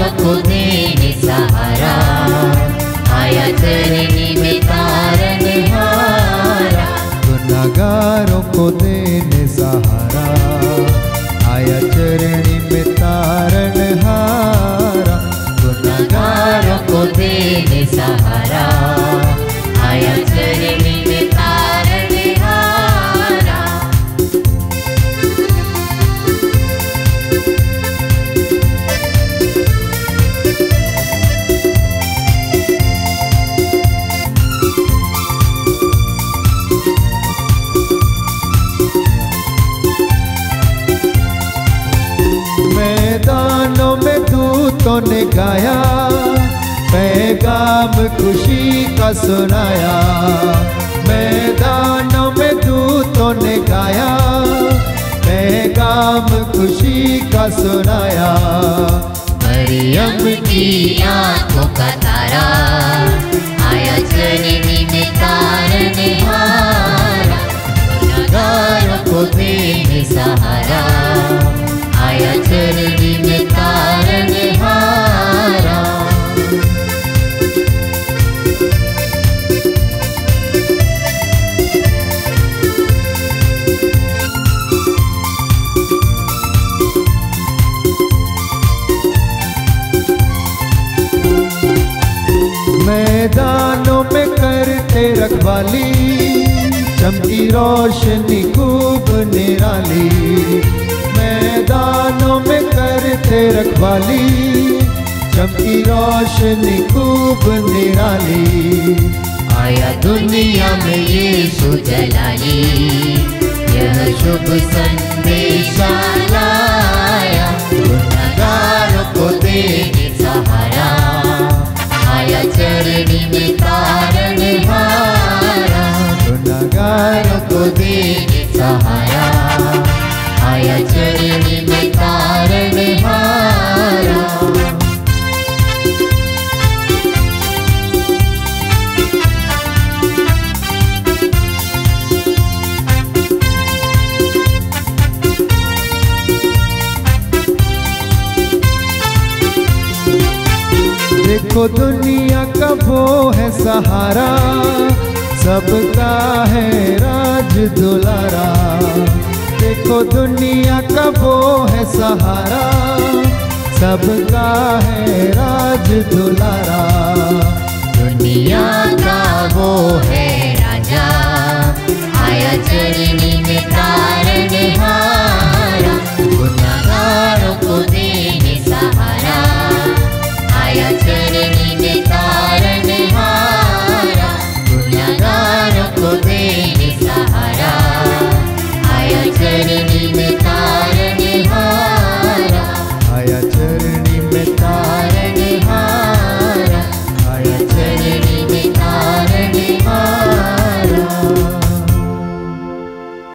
गुनहगारों को देने सहारा, आया चरनी में तारनहारा। गुनहगारों को देने सहारा, आया चरनी में तारनहारा। गुनहगारों को देने सहारा, आया चरनी में तारनहारा। मैदानों में दूतों ने गाया, पैगाम खुशी का सुनाया। मैदानों में दूतों ने गाया, पैगाम खुशी का सुनाया। मरियम की आंखों का तारा, आया चरनी में तारनहारा। गुनहगारों को देने सहारा, आया चरनी में तारनहारा। मैदानों में करते रखवाली, चमकी रोशनी खूब निराली। मैदानों में करते रखवाली, चमकी रोशनी खूब निराली। आया दुनिया में यीशु जलाली, यह शुभ संदेशा लाया। गुनहगारों को देने सहारा, आया चरनी में तारनहारा। गुनहगारों को देने सहारा, आया चरनी में तारनहारा। देखो दुनिया का वो है सहारा, सबका है राज दुलारा। देखो दुनिया का वो है सहारा, सबका है राज दुलारा। दुनिया का वो है राजा, आया चरनी में तारनहारा।